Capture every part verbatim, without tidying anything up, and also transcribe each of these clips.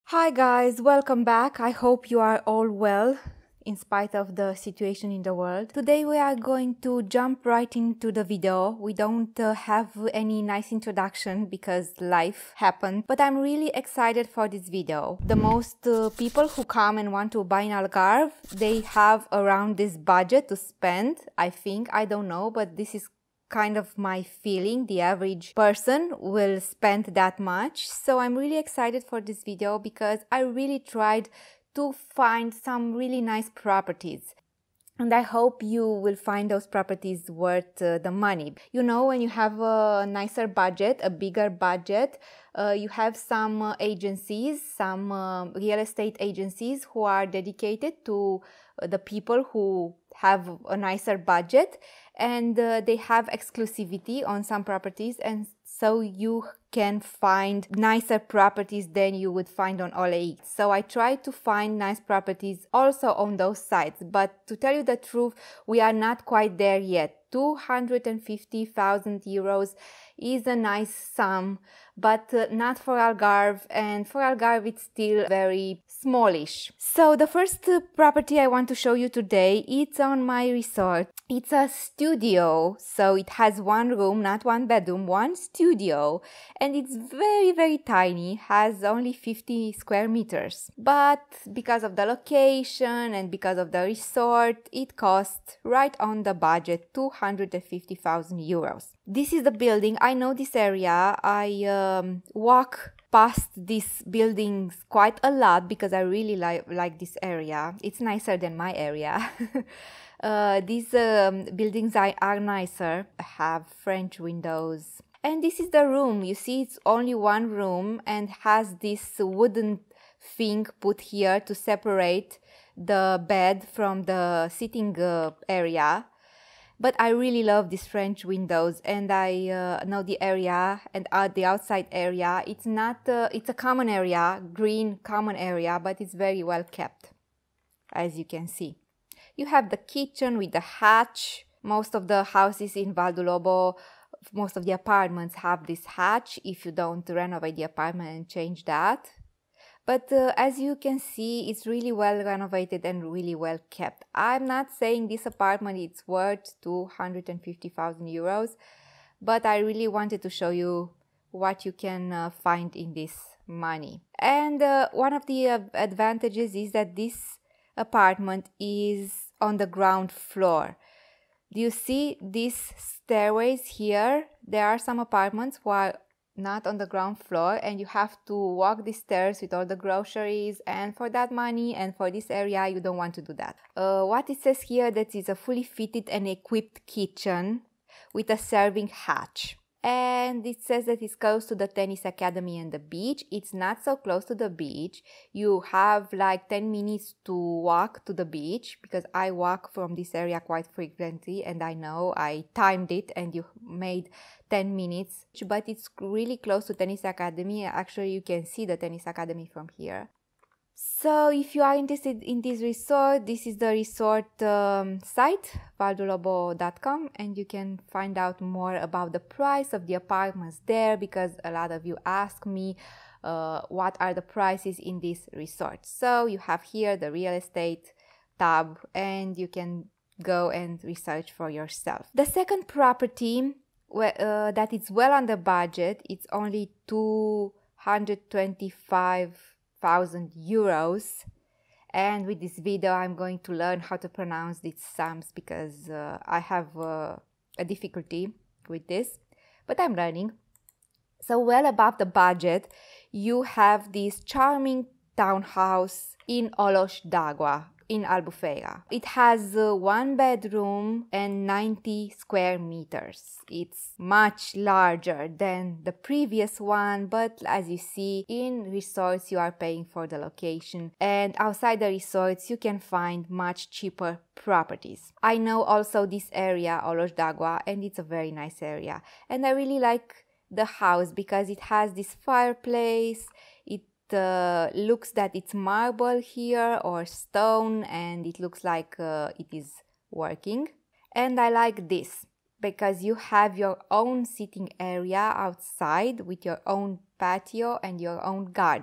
Hi guys, welcome back. I hope you are all well in spite of the situation in the world. Today we are going to jump right into the video. We don't uh, have any nice introduction because life happened, but I'm really excited for this video. The most uh, people who come and want to buy in Algarve, they have around this budget to spend, I think. I don't know, but this is kind of my feeling. The average person will spend that much. So I'm really excited for this video because I really tried to find some really nice properties. And I hope you will find those properties worth uh, the money. You know, when you have a nicer budget, a bigger budget, uh, you have some uh, agencies, some uh, real estate agencies who are dedicated to uh, the people who have a nicer budget, and uh, they have exclusivity on some properties, and so you can find nicer properties than you would find on O L X. So I tried to find nice properties also on those sites, but to tell you the truth, we are not quite there yet. two hundred fifty thousand euros is a nice sum, but uh, not for Algarve, and for Algarve it's still very smallish. So the first uh, property I want to show you today, it's on my resort. It's a studio, so it has one room, not one bedroom, one studio, and it's very very tiny, has only fifty square meters. But because of the location and because of the resort, it costs right on the budget, two hundred fifty thousand euros. This is the building. I know this area. I um, walk past these buildings quite a lot because I really like like this area. It's nicer than my area. uh, these um, buildings are, are nicer, have French windows. And this is the room. You see, it's only one room and has this wooden thing put here to separate the bed from the sitting uh, area. But I really love these French windows, and I uh, know the area and uh, the outside area. It's not, uh, it's a common area, green common area, but it's very well kept, as you can see. You have the kitchen with the hatch. Most of the houses in Val d'Ulobo, most of the apartments have this hatch if you don't renovate the apartment and change that. But uh, as you can see, it's really well renovated and really well kept. I'm not saying this apartment is worth two hundred fifty thousand euros, but I really wanted to show you what you can uh, find in this money. And uh, one of the uh, advantages is that this apartment is on the ground floor. Do you see these stairways here? There are some apartments while not on the ground floor, and you have to walk the stairs with all the groceries, and for that money and for this area you don't want to do that. Uh, what it says here, that is a fully fitted and equipped kitchen with a serving hatch. And it says that it's close to the tennis academy and the beach. It's not so close to the beach. You have like ten minutes to walk to the beach, because I walk from this area quite frequently and I know I timed it and you made ten minutes. But it's really close to tennis academy. Actually, you can see the tennis academy from here. So if you are interested in this resort, this is the resort um, site, val d'ulobo dot com, and you can find out more about the price of the apartments there, because a lot of you ask me uh, what are the prices in this resort. So you have here the real estate tab and you can go and research for yourself. The second property uh, that is well under budget, it's only two hundred twenty-five thousand euros, and with this video I'm going to learn how to pronounce these sums because uh, I have uh, a difficulty with this, but I'm learning. So well above the budget, you have this charming townhouse in Oloș d'Agua in Albufeira. It has uh, one bedroom and ninety square meters. It's much larger than the previous one, but as you see, in resorts you are paying for the location, and outside the resorts you can find much cheaper properties. I know also this area, Oloș d'Agua, and it's a very nice area, and I really like the house because it has this fireplace. It Uh, looks that it's marble here or stone, and it looks like uh, it is working. And I like this because you have your own sitting area outside with your own patio and your own garden.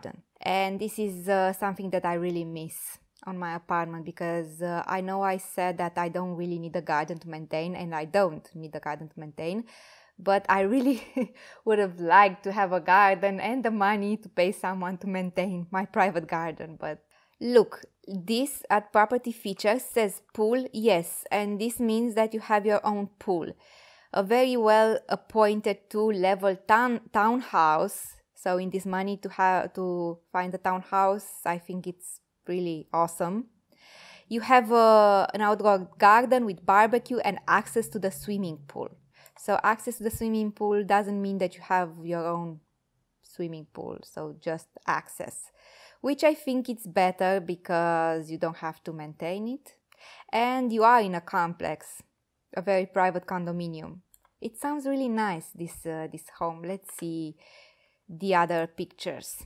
And this is uh, something that I really miss on my apartment, because uh, I know I said that I don't really need a garden to maintain, and I don't need a garden to maintain, but I really would have liked to have a garden and the money to pay someone to maintain my private garden. But look, this at property features says pool, yes, and this means that you have your own pool. A very well appointed two-level town townhouse. So in this money to have to find a townhouse, I think it's really awesome. You have a, an outdoor garden with barbecue and access to the swimming pool. So access to the swimming pool doesn't mean that you have your own swimming pool, so just access, which I think it's better because you don't have to maintain it. And you are in a complex, a very private condominium. It sounds really nice, this, uh, this home. Let's see the other pictures.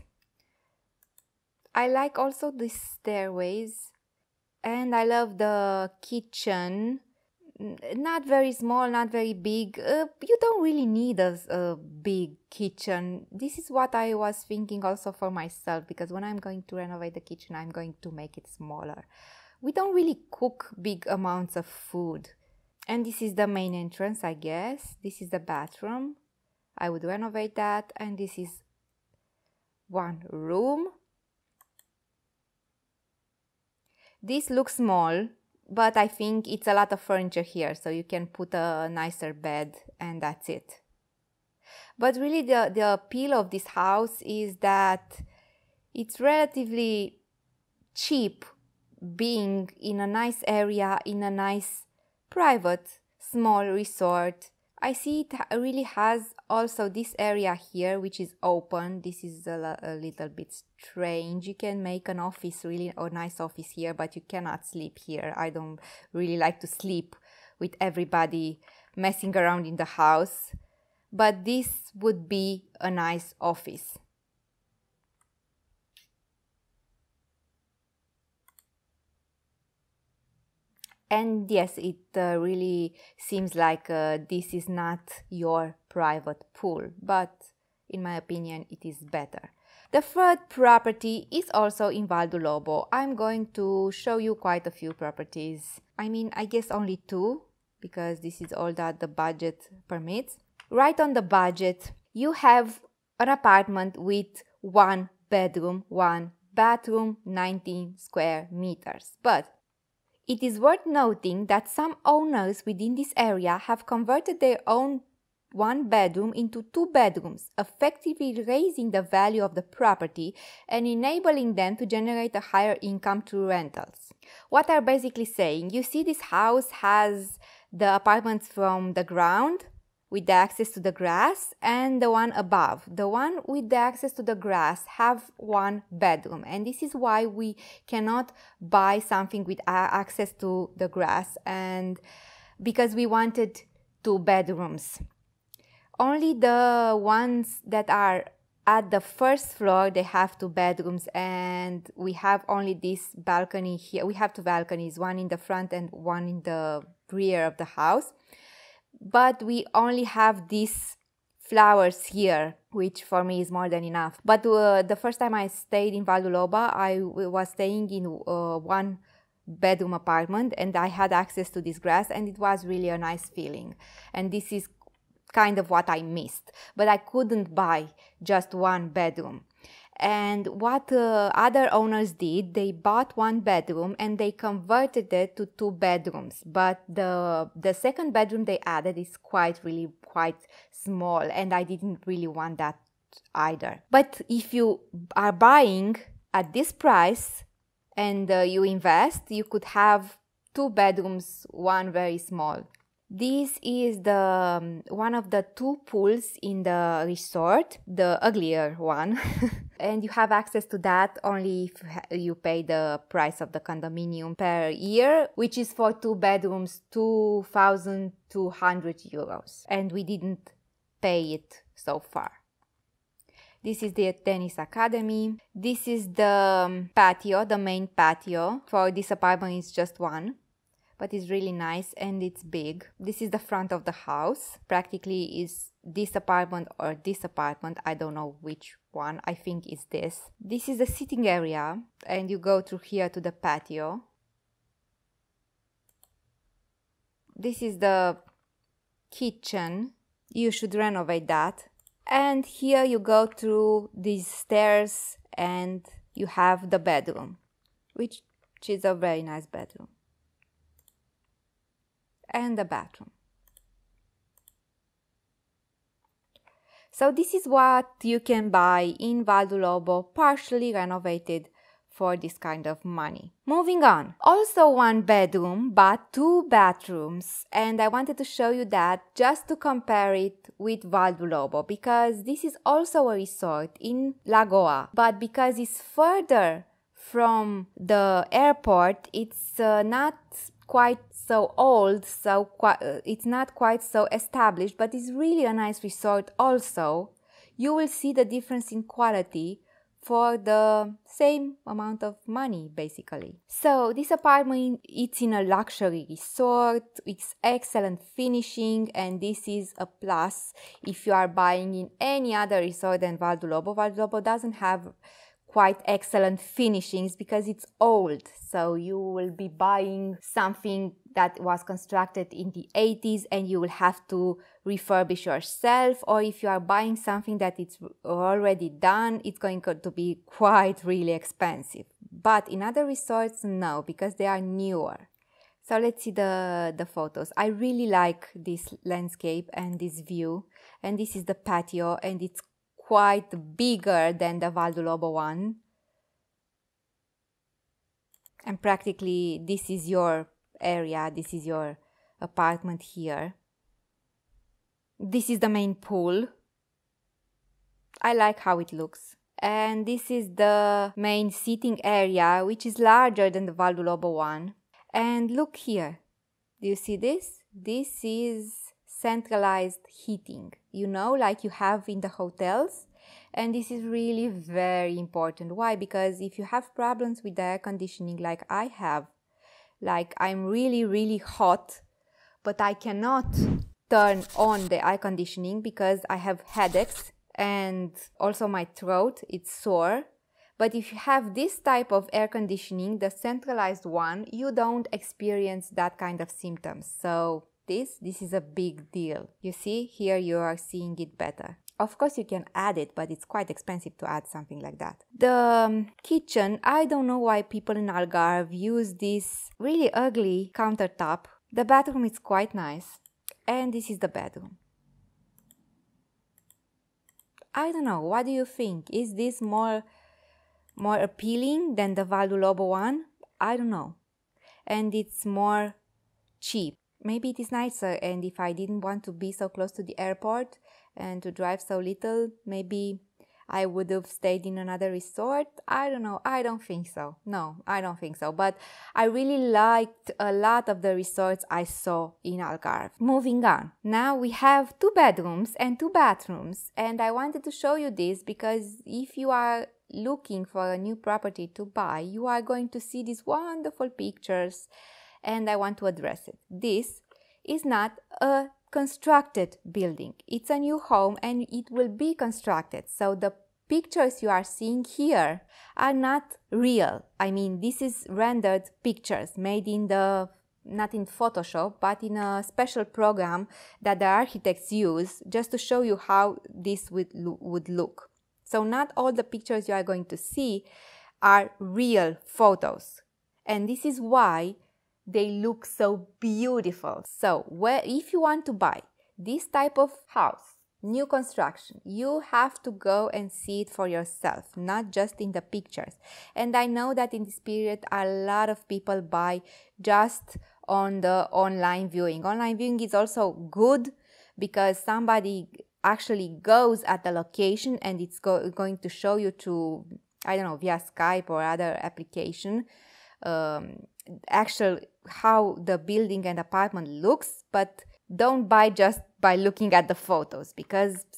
I like also the stairways, and I love the kitchen. Not very small, not very big. Uh, you don't really need a, a big kitchen. This is what I was thinking also for myself, because when I'm going to renovate the kitchen, I'm going to make it smaller. We don't really cook big amounts of food. And this is the main entrance, I guess. This is the bathroom. I would renovate that. And this is one room. This looks small, but I think it's a lot of furniture here, so you can put a nicer bed and that's it. But really the, the appeal of this house is that it's relatively cheap, being in a nice area, in a nice private small resort. I see it really has also this area here, which is open. This is a, a little bit strange. You can make an office, really a nice office here, but you cannot sleep here. I don't really like to sleep with everybody messing around in the house, but this would be a nice office. And yes, it uh, really seems like uh, this is not your private pool, but in my opinion, it is better. The third property is also in Val do Lobo. I'm going to show you quite a few properties. I mean, I guess only two, because this is all that the budget permits. Right on the budget, you have an apartment with one bedroom, one bathroom, nineteen square meters. But it is worth noting that some owners within this area have converted their own one bedroom into two bedrooms, effectively raising the value of the property and enabling them to generate a higher income through rentals. What I'm basically saying, you see this house has the apartments from the ground with the access to the grass and the one above. The one with the access to the grass have one bedroom, and this is why we cannot buy something with access to the grass, and because we wanted two bedrooms. Only the ones that are at the first floor, they have two bedrooms, and we have only this balcony here. We have two balconies, one in the front and one in the rear of the house. But we only have these flowers here, which for me is more than enough. But uh, the first time I stayed in Val do Lobo, I was staying in uh, one bedroom apartment, and I had access to this grass, and it was really a nice feeling. And this is kind of what I missed. But I couldn't buy just one bedroom. And what uh, other owners did, they bought one bedroom and they converted it to two bedrooms. But the the second bedroom they added is quite really quite small, and I didn't really want that either. But if you are buying at this price and uh, you invest, you could have two bedrooms, one very small. This is the um, one of the two pools in the resort, the uglier one. And you have access to that only if you pay the price of the condominium per year, which is for two bedrooms, two thousand two hundred euros. And we didn't pay it so far. This is the tennis academy. This is the um, patio, the main patio. For this apartment, it's just one, but it's really nice and it's big. This is the front of the house. Practically is this apartment or this apartment. I don't know which one. I think it's this. This is the sitting area, and you go through here to the patio. This is the kitchen. You should renovate that. And here you go through these stairs and you have the bedroom, which is a very nice bedroom. And the bathroom. So this is what you can buy in Val d'Ulobo, partially renovated for this kind of money. Moving on. Also one bedroom, but two bathrooms. And I wanted to show you that just to compare it with Val d'Ulobo, because this is also a resort in Lagoa. But because it's further from the airport, it's uh, not quite so old, so quite, uh, it's not quite so established, but it's really a nice resort also. You will see the difference in quality for the same amount of money, basically. So this apartment, it's in a luxury resort, it's excellent finishing, and this is a plus if you are buying in any other resort than Val d'Ulobo. Val d'Ulobo doesn't have quite excellent finishings because it's old, so you will be buying something that was constructed in the eighties and you will have to refurbish yourself, or if you are buying something that it's already done, it's going to be quite really expensive. But in other resorts, no, because they are newer. So let's see the, the photos. I really like this landscape and this view, and this is the patio, and it's quite bigger than the Val d'Ulobo one. And practically this is your area, this is your apartment here. This is the main pool. I like how it looks. And this is the main seating area, which is larger than the Val d'Ulobo one. And look here. Do you see this? This is centralized heating, you know, like you have in the hotels. And this is really very important. Why? Because if you have problems with the air conditioning like I have, like I'm really, really hot, but I cannot turn on the air conditioning because I have headaches and also my throat, it's sore. But if you have this type of air conditioning, the centralized one, you don't experience that kind of symptoms. So this, this is a big deal. You see, here you are seeing it better. Of course, you can add it, but it's quite expensive to add something like that. The um, kitchen, I don't know why people in Algarve use this really ugly countertop. The bathroom is quite nice. And this is the bedroom. I don't know, what do you think? Is this more, more appealing than the Val d'Ulobo one? I don't know. And it's more cheap. Maybe it is nicer, and if I didn't want to be so close to the airport and to drive so little, maybe I would have stayed in another resort. I don't know. I don't think so. No, I don't think so. But I really liked a lot of the resorts I saw in Algarve. Moving on. Now we have two bedrooms and two bathrooms. And I wanted to show you this because if you are looking for a new property to buy, you are going to see these wonderful pictures. And I want to address it. This is not a constructed building. It's a new home and it will be constructed. So the pictures you are seeing here are not real. I mean, this is rendered pictures made in the, not in Photoshop, but in a special program that the architects use just to show you how this would, would look. So not all the pictures you are going to see are real photos. And this is why they look so beautiful. So where, if you want to buy this type of house, new construction, you have to go and see it for yourself, not just in the pictures. And I know that in this period, a lot of people buy just on the online viewing. Online viewing is also good because somebody actually goes at the location and it's go going to show you to, I don't know, via Skype or other application, um, actual how the building and apartment looks, but don't buy just by looking at the photos, because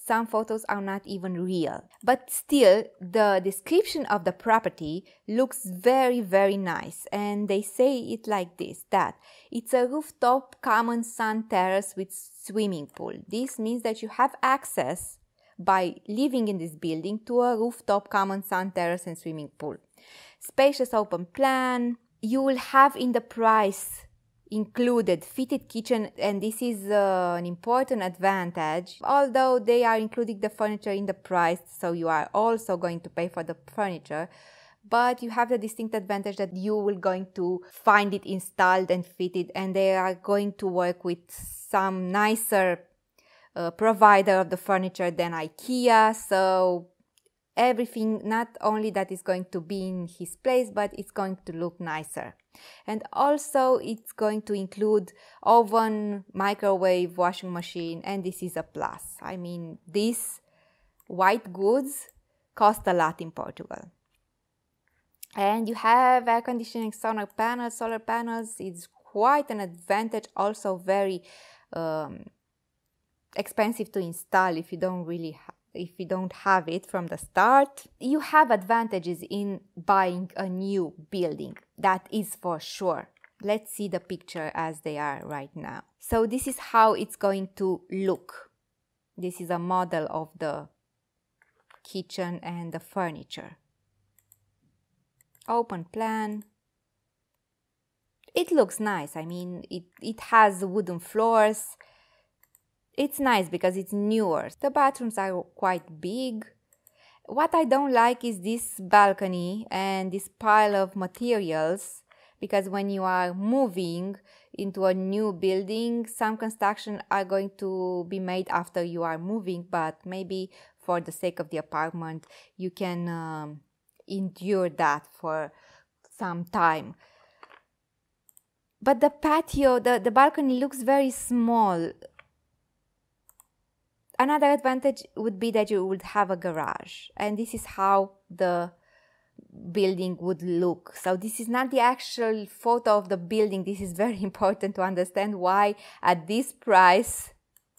some photos are not even real. But still, the description of the property looks very, very nice. And they say it like this, that it's a rooftop common sun terrace with swimming pool. This means that you have access by living in this building to a rooftop common sun terrace and swimming pool. Spacious open plan. You will have in the price included fitted kitchen, and this is uh, an important advantage, although they are including the furniture in the price, so you are also going to pay for the furniture, but you have the distinct advantage that you will going to find it installed and fitted, and they are going to work with some nicer uh, provider of the furniture than IKEA, so everything, not only that is going to be in his place, but it's going to look nicer. And also it's going to include oven, microwave, washing machine, and this is a plus. I mean, these white goods cost a lot in Portugal. And you have air conditioning, solar panels, solar panels. It's quite an advantage, also very um, expensive to install if you don't really have if you don't have it from the start. You have advantages in buying a new building, that is for sure. Let's see the picture as they are right now. So this is how it's going to look. This is a model of the kitchen and the furniture. Open plan. It looks nice. I mean, it, it has wooden floors. It's nice because it's newer. The bathrooms are quite big. What I don't like is this balcony and this pile of materials, because when you are moving into a new building, some construction are going to be made after you are moving, but maybe for the sake of the apartment, you can um, endure that for some time. But the patio, the, the balcony looks very small. Another advantage would be that you would have a garage, and this is how the building would look. So this is not the actual photo of the building. This is very important to understand why at this price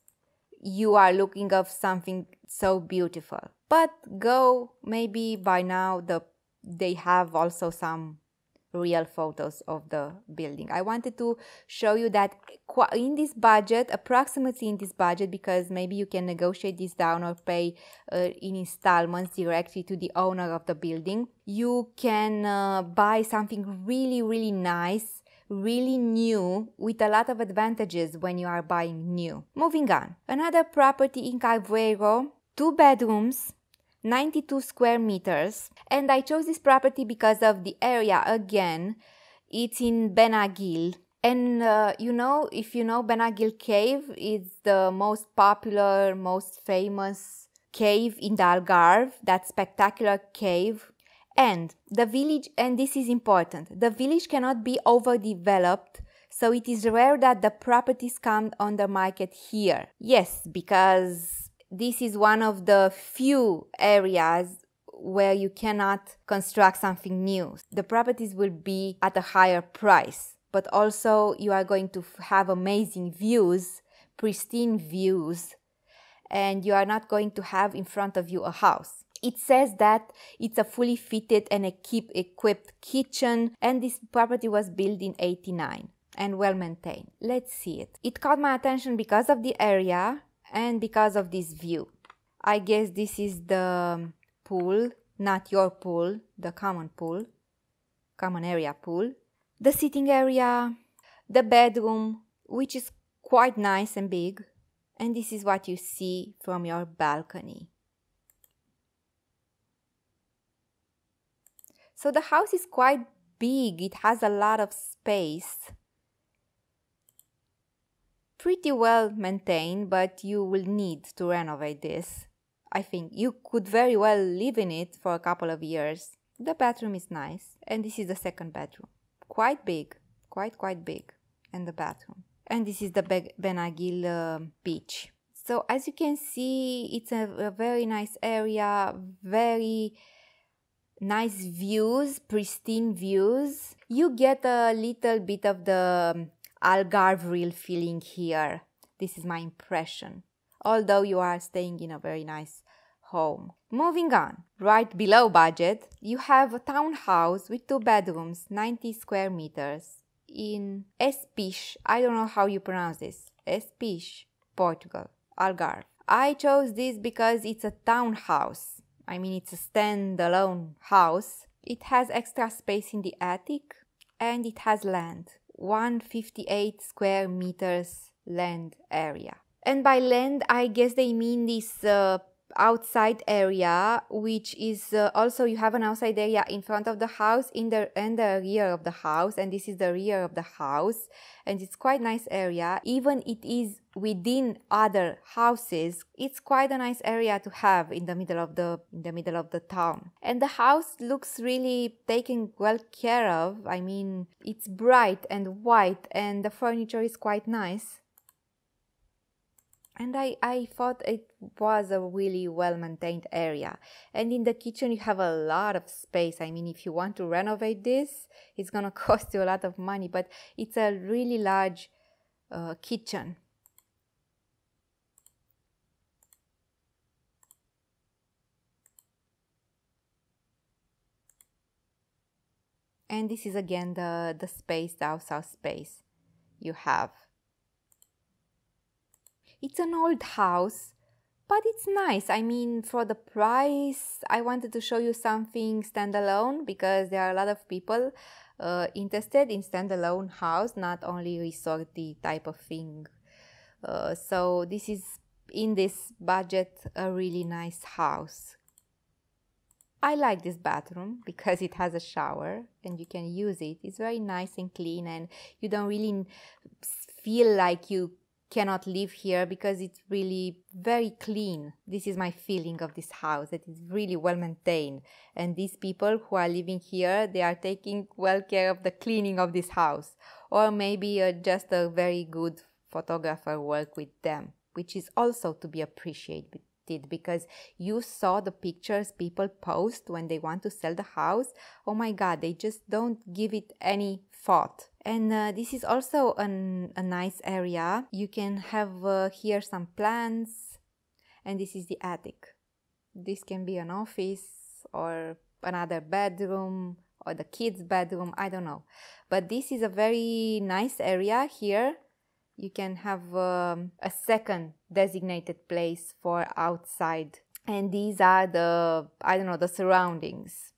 you are looking of something so beautiful. But go, maybe by now the they have also some real photos of the building. I wanted to show you that in this budget, approximately in this budget, because maybe you can negotiate this down or pay uh, in installments directly to the owner of the building, you can uh, buy something really, really nice, really new, with a lot of advantages when you are buying new. Moving on. Another property in Carvoeiro, two bedrooms, ninety-two square meters, and I chose this property because of the area. Again, it's in Benaguil, and uh, you know, if you know, Benaguil Cave is the most popular, most famous cave in the Algarve, that spectacular cave. And the village, and this is important, the village cannot be overdeveloped, so it is rare that the properties come on the market here. Yes, because this is one of the few areas where you cannot construct something new. The properties will be at a higher price, but also you are going to have amazing views, pristine views, and you are not going to have in front of you a house. It says that it's a fully fitted and equip, equipped kitchen, and this property was built in eighty-nine and well maintained. Let's see it. It caught my attention because of the area and because of this view. I guess this is the pool, not your pool, the common pool, common area pool. The sitting area, the bedroom, which is quite nice and big. And this is what you see from your balcony. So the house is quite big. It has a lot of space. Pretty well maintained, but you will need to renovate this. I think you could very well live in it for a couple of years. The bathroom is nice, and this is the second bedroom. Quite big, quite, quite big, and the bathroom. And this is the Be Benaguil uh, beach. So as you can see, it's a, a very nice area, very nice views, pristine views. You get a little bit of the Algarve real feeling here. This is my impression. although you are staying in a very nice home. Moving on, right below budget, you have a townhouse with two bedrooms, ninety square meters in Espiche. I don't know how you pronounce this. Espiche, Portugal, Algarve. I chose this because it's a townhouse. I mean, it's a standalone house. It has extra space in the attic and it has land. one hundred fifty-eight square meters land area. And by land, I guess they mean this uh, outside area, which is uh, also, you have an outside area in front of the house, in the and the rear of the house, and this is the rear of the house, and it's quite nice area. Even it is within other houses, it's quite a nice area to have in the middle of the in the middle of the town. And the house looks really taken well care of. I mean, it's bright and white, and the furniture is quite nice. And I, I thought it was a really well-maintained area. And in the kitchen, you have a lot of space. I mean, if you want to renovate this, it's going to cost you a lot of money. But it's a really large uh, kitchen. And this is again the, the space, the outside space you have. It's an old house, but it's nice. I mean, for the price, I wanted to show you something standalone because there are a lot of people uh, interested in standalone house, not only resorty type of thing. Uh, so this is, in this budget, a really nice house. I like this bathroom because it has a shower and you can use it. It's very nice and clean, and you don't really feel like you cannot live here because it's really very clean. This is my feeling of this house, that it's really well maintained, and these people who are living here, they are taking well care of the cleaning of this house. Or maybe uh, just a very good photographer work with them, which is also to be appreciated, because you saw the pictures people post when they want to sell the house. Oh my god, they just don't give it any thought. And uh, this is also an, a nice area. You can have uh, here some plants, and this is the attic. This can be an office or another bedroom or the kids' bedroom, I don't know. But this is a very nice area here. You can have um, a second designated place for outside. And these are the, I don't know, the surroundings.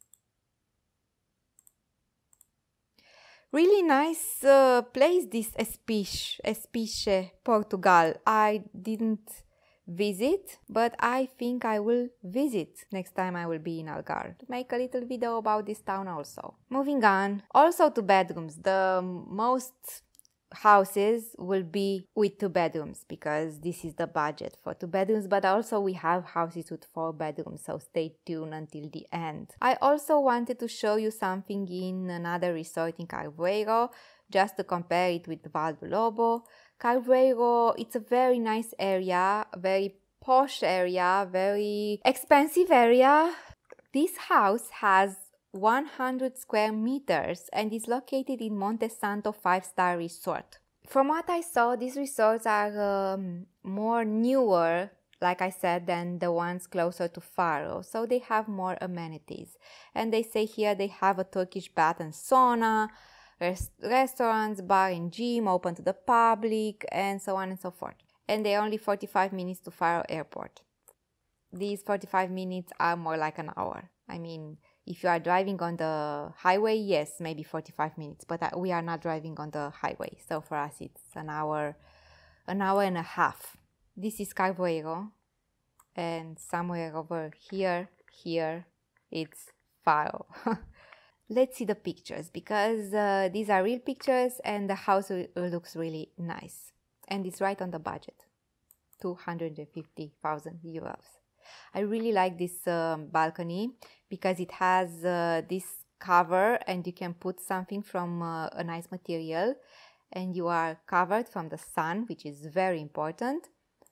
Really nice uh, place, this Espiche, Espiche, Portugal. I didn't visit, but I think I will visit next time I will be in Algarve to make a little video about this town also. Moving on, also to bedrooms. The most houses will be with two bedrooms because this is the budget for two bedrooms, but also we have houses with four bedrooms, so stay tuned until the end. I also wanted to show you something in another resort in Carvoeiro, just to compare it with Val do Lobo. Carvoeiro, it's a very nice area, very posh area, very expensive area. This house has one hundred square meters and is located in Monte Santo five star resort. From what I saw, these resorts are um, more newer, like I said, than the ones closer to Faro, so they have more amenities. And they say here they have a Turkish bath and sauna, rest restaurants, bar and gym open to the public, and so on and so forth. And they're only forty-five minutes to Faro airport. These forty-five minutes are more like an hour. I mean, if you are driving on the highway, yes, maybe forty-five minutes, but we are not driving on the highway, so for us it's an hour, an hour and a half. This is Carvoeiro, and somewhere over here, here, it's Faro. Let's see the pictures, because uh, these are real pictures and the house looks really nice. And it's right on the budget, two hundred fifty thousand euros. I really like this um, balcony because it has uh, this cover and you can put something from uh, a nice material and you are covered from the sun, which is very important.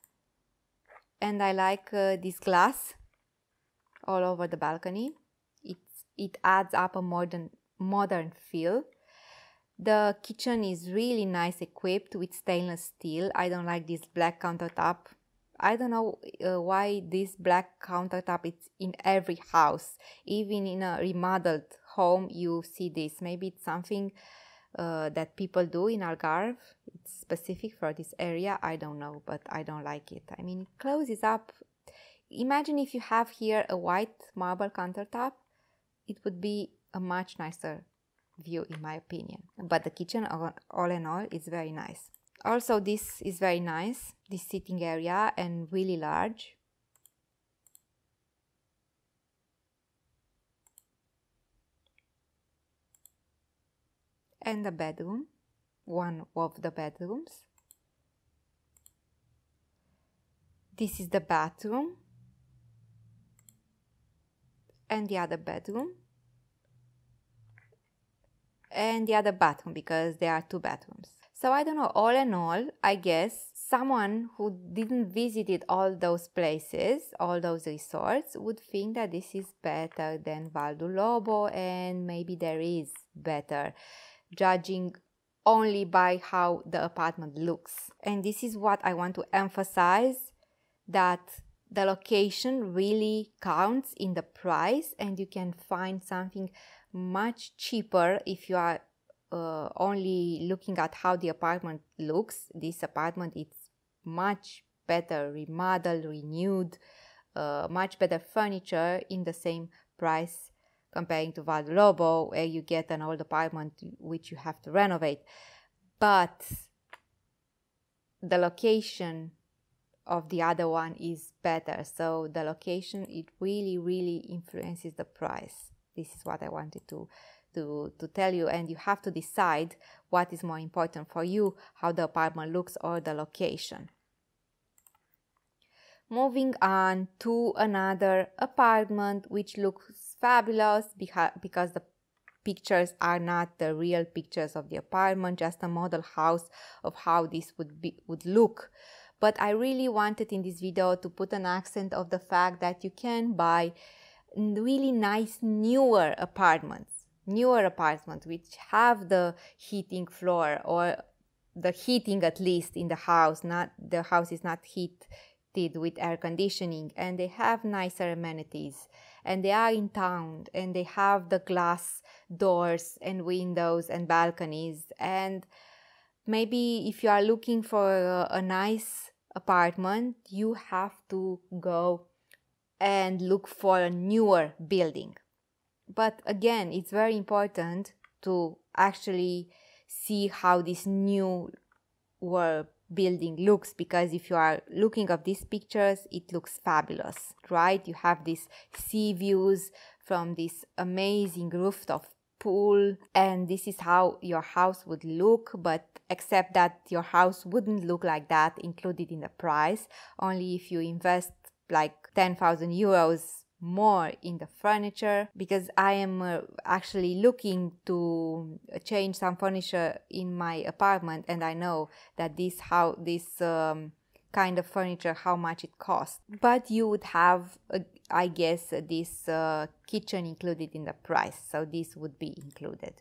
And I like uh, this glass all over the balcony. It's, it adds up a modern, modern feel. The kitchen is really nice equipped with stainless steel. I don't like this black countertop. I don't know uh, why this black countertop is in every house. Even in a remodeled home, you see this. Maybe it's something uh, that people do in Algarve. It's specific for this area. I don't know, but I don't like it. I mean, it closes up. Imagine if you have here a white marble countertop. It would be a much nicer view, in my opinion. But the kitchen, all in all, is very nice. Also, this is very nice, this sitting area, and really large. And the bedroom, one of the bedrooms. This is the bathroom. And the other bedroom. And the other bathroom, because there are two bathrooms. So I don't know, all in all, I guess someone who didn't visit all those places, all those resorts, would think that this is better than Val do Lobo, and maybe there is better, judging only by how the apartment looks. And this is what I want to emphasize, that the location really counts in the price, and you can find something much cheaper if you are uh, only looking at how the apartment looks. This apartment is much better remodeled, renewed, uh, much better furniture in the same price comparing to Val do Lobo, where you get an old apartment which you have to renovate. But the location of the other one is better. So the location, it really, really influences the price. This is what I wanted to, to, to tell you, and you have to decide what is more important for you, how the apartment looks or the location. Moving on to another apartment which looks fabulous because the pictures are not the real pictures of the apartment, just a model house of how this would be would look. But I really wanted in this video to put an accent of the fact that you can buy really nice newer apartments, newer apartments which have the heating floor, or the heating at least in the house, not the house is not heated with air conditioning, and they have nicer amenities, and they are in town, and they have the glass doors and windows and balconies. And maybe if you are looking for a, a nice apartment, you have to go and look for a newer building. But again, it's very important to actually see how this newer building looks, because if you are looking at these pictures, it looks fabulous, right? You have these sea views from this amazing rooftop pool, and this is how your house would look, but except that your house wouldn't look like that included in the price, only if you invest like ten thousand euros more in the furniture, because I am uh, actually looking to change some furniture in my apartment, and I know that this how this um, kind of furniture, how much it costs. But you would have, uh, I guess, uh, this uh, kitchen included in the price, so this would be included.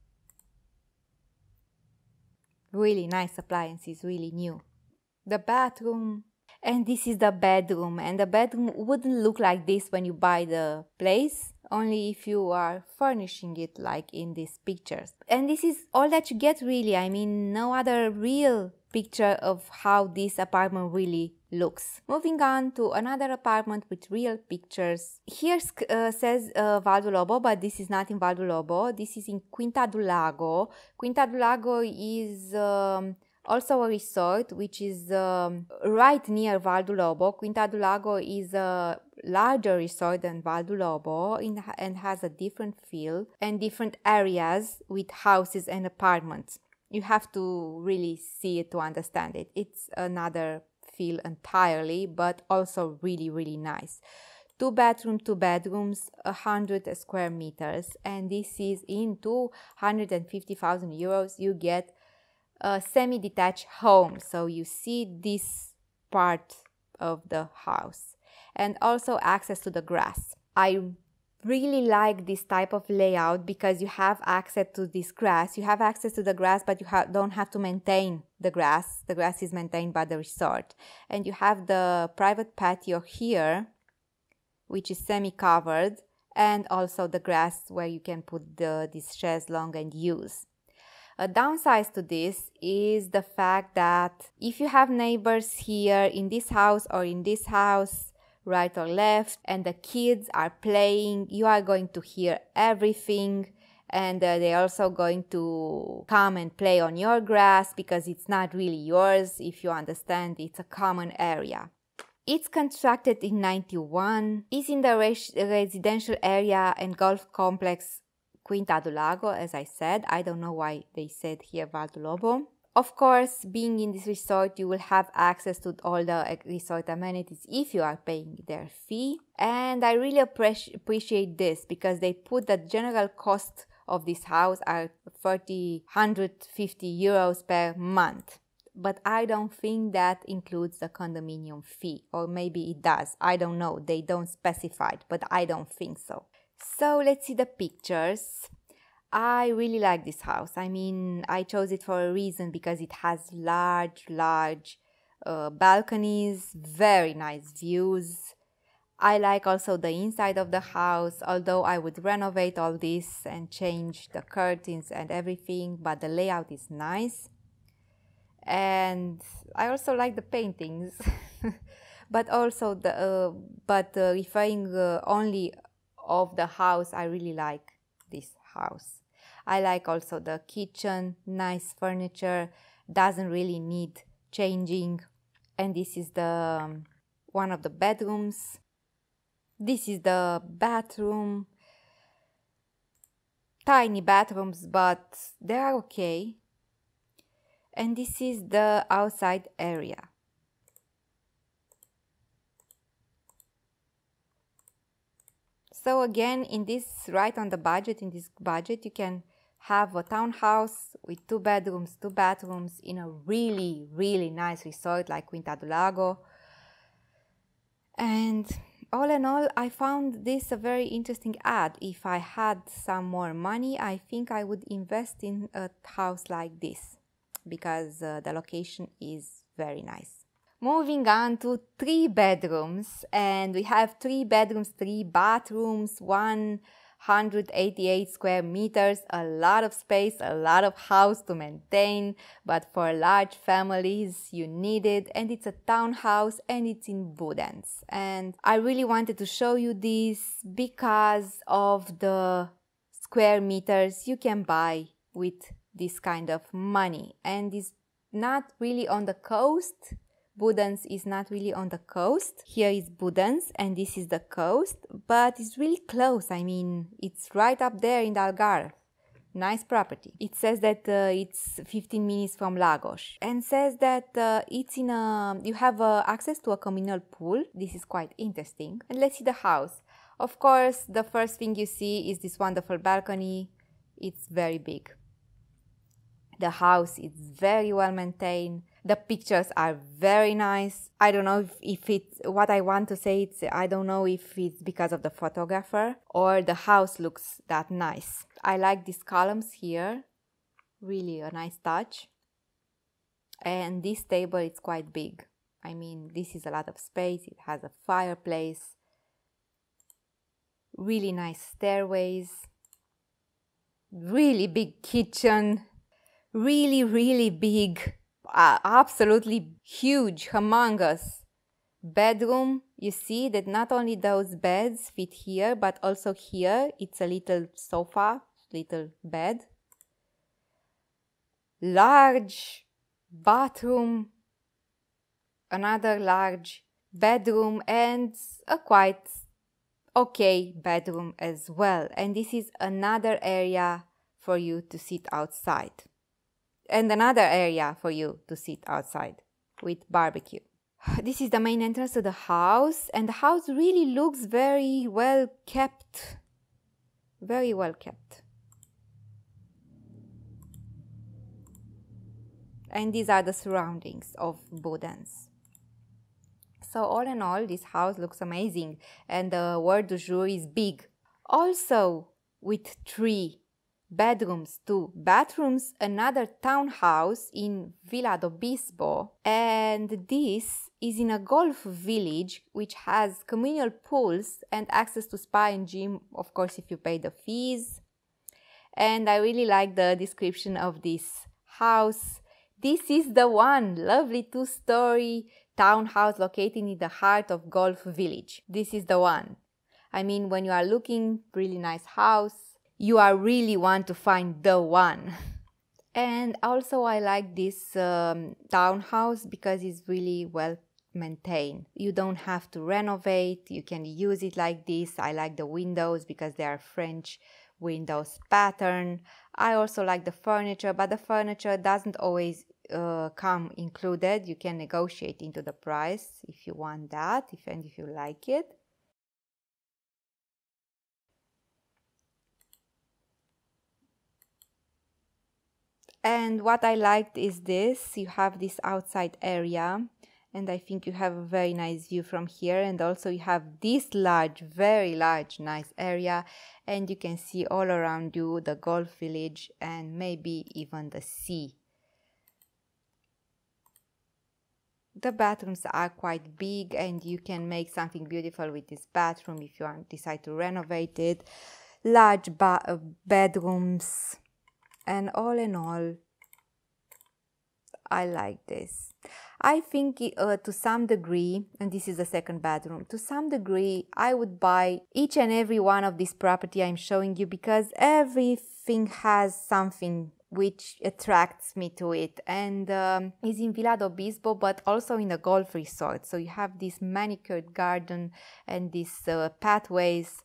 Really nice appliances, really new. The bathroom. And this is the bedroom, and the bedroom wouldn't look like this when you buy the place, only if you are furnishing it like in these pictures. And this is all that you get, really. I mean, no other real picture of how this apartment really looks. Moving on to another apartment with real pictures. Here uh, says uh, Val do Lobo, but this is not in Val do Lobo. This is in Quinta do Lago. Quinta do Lago is Um, also a resort which is um, right near Val do Lobo. Quinta do Lago is a larger resort than Val do Lobo in, and has a different feel and different areas with houses and apartments. You have to really see it to understand it. It's another feel entirely, but also really, really nice. Two bedroom, two bedrooms, one hundred square meters, and this is in two hundred fifty thousand euros. You get a semi-detached home, so you see this part of the house, and also access to the grass. I really like this type of layout because you have access to this grass. You have access to the grass, but you ha don't have to maintain the grass. The grass is maintained by the resort. And you have the private patio here, which is semi-covered, and also the grass where you can put the, this chaise longue and use. A downside to this is the fact that if you have neighbors here in this house or in this house, right or left, and the kids are playing, you are going to hear everything, and uh, they're also going to come and play on your grass because it's not really yours. If you understand, it's a common area. It's constructed in ninety-one, is in the res residential area and golf complex Quinta do Lago, as I said. I don't know why they said here Val do Lobo. Of course, being in this resort, you will have access to all the resort amenities if you are paying their fee. And I really appreciate this because they put the general cost of this house are thirty, one hundred fifty euros per month. But I don't think that includes the condominium fee, or maybe it does. I don't know. They don't specify it, but I don't think so. So let's see the pictures. I really like this house. I mean, I chose it for a reason because it has large, large uh, balconies, very nice views. I like also the inside of the house, although I would renovate all this and change the curtains and everything, but the layout is nice. And I also like the paintings, but also the, uh, but uh, referring uh, only of the house, I really like this house. I like also the kitchen, nice furniture, doesn't really need changing. And this is the um, one of the bedrooms. This is the bathroom. Tiny bathrooms, but they are okay. And this is the outside area. So again, in this, right on the budget, in this budget, you can have a townhouse with two bedrooms, two bathrooms in a really, really nice resort like Quinta do Lago. And all in all, I found this a very interesting ad. If I had some more money, I think I would invest in a house like this, because uh, the location is very nice. Moving on to three bedrooms, and we have three bedrooms, three bathrooms, one hundred eighty-eight square meters, a lot of space, a lot of house to maintain, but for large families you need it, and it's a townhouse and it's in Budenz. And I really wanted to show you this because of the square meters you can buy with this kind of money, and it's not really on the coast. Budenz is not really on the coast. Here is Budenz and this is the coast, but it's really close. I mean, it's right up there in the Algarve. Nice property. It says that uh, it's fifteen minutes from Lagos, and says that uh, it's in a, you have uh, access to a communal pool. This is quite interesting. And let's see the house. Of course, the first thing you see is this wonderful balcony. It's very big. The house is very well maintained. The pictures are very nice. I don't know if, if it's what I want to say. It's, I don't know if it's because of the photographer or the house looks that nice. I like these columns here. Really a nice touch. And this table is quite big. I mean, this is a lot of space. It has a fireplace. Really nice stairways. Really big kitchen. Really, really big. Uh, absolutely huge, humongous bedroom. You see that not only those beds fit here, but also here it's a little sofa, little bed. Large bathroom, another large bedroom, and a quite okay bedroom as well. And this is another area for you to sit outside. And another area for you to sit outside with barbecue. This is the main entrance to the house, and the house really looks very well kept. Very well kept. And these are the surroundings of Budenz. So all in all, this house looks amazing, and the word du jour is big. Also with three bedrooms, two bathrooms, another townhouse in Vila do Bispo, and this is in a golf village which has communal pools and access to spa and gym, of course if you pay the fees. And I really like the description of this house. This is the one, lovely two-story townhouse located in the heart of Golf Village. This is the one. I mean, when you are looking, really nice house, you are really want to find the one. And also I like this um, townhouse because it's really well maintained. You don't have to renovate, you can use it like this. I like the windows because they are French windows pattern. I also like the furniture, but the furniture doesn't always uh, come included. You can negotiate into the price if you want that, if and if you like it. And what I liked is this, you have this outside area, and I think you have a very nice view from here, and also you have this large, very large, nice area, and you can see all around you the golf village and maybe even the sea. The bathrooms are quite big and you can make something beautiful with this bathroom if you want, decide to renovate it. Large ba bedrooms. And all in all, I like this. I think uh, to some degree, and this is the second bedroom, to some degree I would buy each and every one of this property I'm showing you because everything has something which attracts me to it, and um, is in Vila do Bispo but also in a golf resort. So you have this manicured garden and these uh, pathways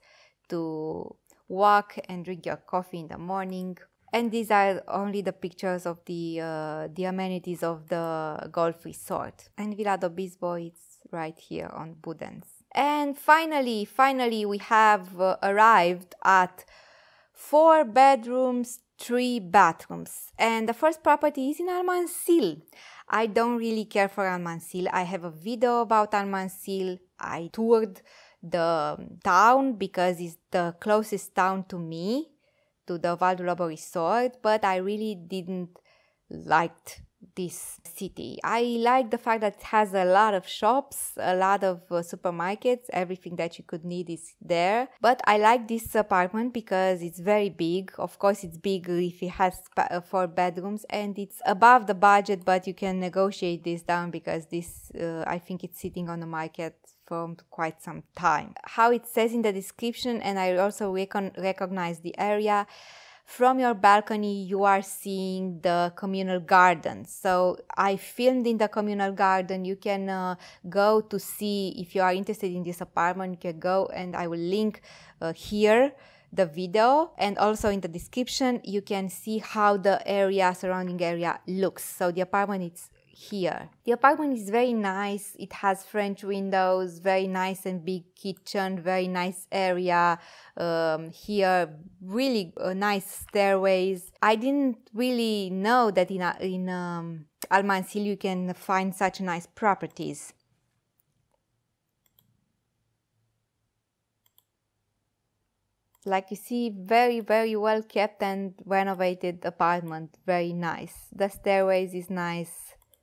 to walk and drink your coffee in the morning. And these are only the pictures of the uh, the amenities of the golf resort. And Vila do Bispo is right here on Budens. And finally, finally we have uh, arrived at four bedrooms, three bathrooms. And the first property is in Almansil. I don't really care for Almansil. I have a video about Almansil. I toured the town because it's the closest town to me, to the Val do Lobo resort, but I really didn't like this city. I like the fact that it has a lot of shops, a lot of uh, supermarkets, everything that you could need is there. But I like this apartment because it's very big. Of course, it's big if it has four bedrooms and it's above the budget, but you can negotiate this down because this, uh, I think it's sitting on the market for quite some time. How it says in the description, and I also recon recognize the area, from your balcony you are seeing the communal garden. So I filmed in the communal garden. You can uh, go to see, if you are interested in this apartment, you can go, and I will link uh, here the video, and also in the description you can see how the area, surrounding area looks. So the apartment is here. The apartment is very nice. It has French windows, very nice and big kitchen, very nice area um, here, really uh, nice stairways. I didn't really know that in, in um, Almansil you can find such nice properties. Like you see, very, very well kept and renovated apartment, very nice. The stairways is nice.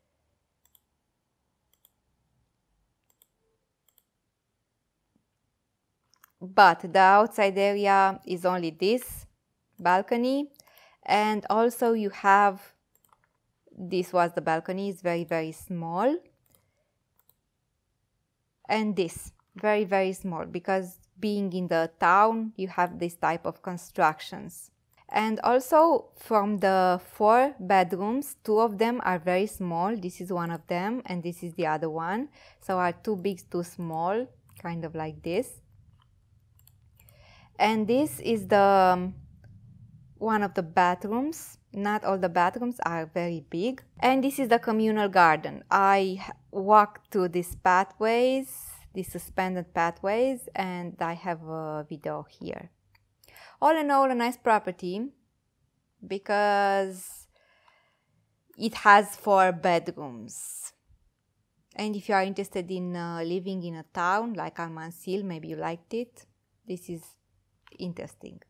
But the outside area is only this balcony, and also you have, this was the balcony, it's very, very small, and this, very, very small, because being in the town, you have this type of constructions. And also from the four bedrooms, two of them are very small. This is one of them, and this is the other one. So are too big, too small, kind of like this. And this is the um, one of the bathrooms. Not all the bathrooms are very big. And this is the communal garden. I walked to these pathways, these suspended pathways, and I have a video here. All in all, a nice property because it has four bedrooms. And if you are interested in uh, living in a town like Almansil, maybe you liked it, this is interesting.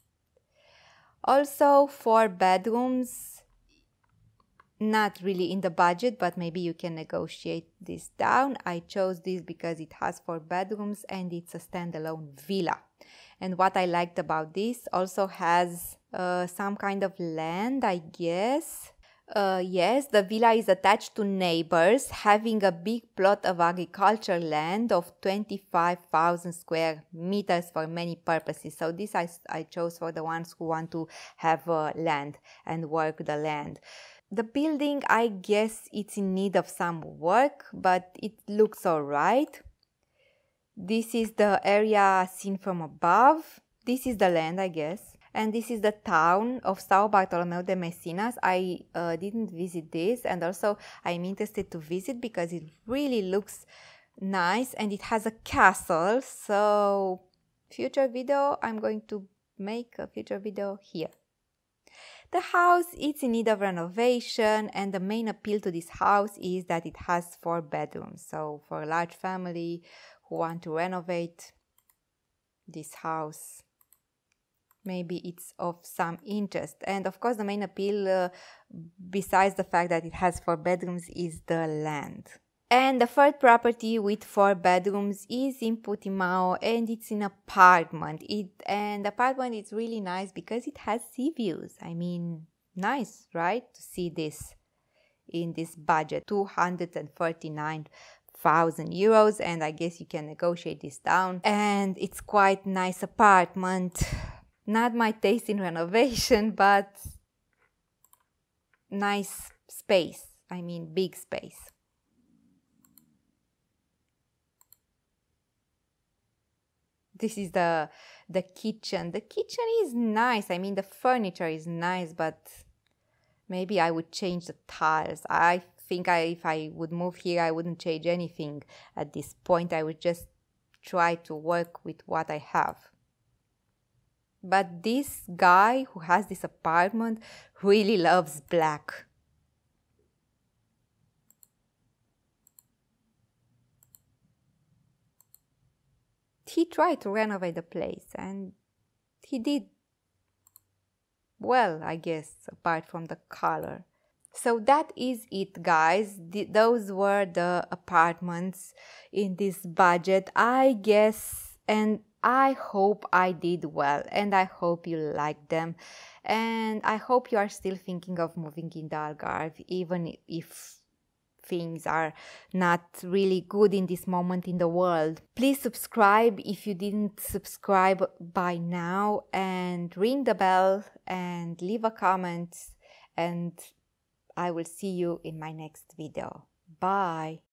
Also, four bedrooms, not really in the budget, but maybe you can negotiate this down. I chose this because it has four bedrooms and it's a standalone villa. And what I liked about this, also has uh, some kind of land, I guess. Uh, yes, the villa is attached to neighbors, having a big plot of agricultural land of twenty-five thousand square meters for many purposes. So this I, I chose for the ones who want to have uh, land and work the land. The building, I guess it's in need of some work, but it looks alright. This is the area seen from above. This is the land, I guess. And this is the town of São Bartolomeu de Messinas. I uh, didn't visit this, and also I'm interested to visit because it really looks nice and it has a castle. So future video, I'm going to make a future video here. The house is in need of renovation, and the main appeal to this house is that it has four bedrooms. So for a large family who want to renovate this house, maybe it's of some interest. And of course, the main appeal, uh, besides the fact that it has four bedrooms, is the land. And the third property with four bedrooms is in Portimão, and it's an apartment. It and the apartment is really nice because it has sea views. I mean, nice, right? To see this in this budget, two hundred thirty-nine thousand euros, and I guess you can negotiate this down. And it's quite nice apartment. Not my taste in renovation, but nice space. I mean, big space. This is the the kitchen. The kitchen is nice. I mean, the furniture is nice, but maybe I would change the tiles. I think I, if I would move here, I wouldn't change anything at this point. I would just try to work with what I have. But this guy who has this apartment really loves black. He tried to renovate the place and he did well, I guess, apart from the color. So that is it, guys. Th- those were the apartments in this budget, I guess, and I hope I did well, and I hope you liked them, and I hope you are still thinking of moving in the Algarve, even if things are not really good in this moment in the world. Please subscribe if you didn't subscribe by now, and ring the bell and leave a comment, and I will see you in my next video. Bye!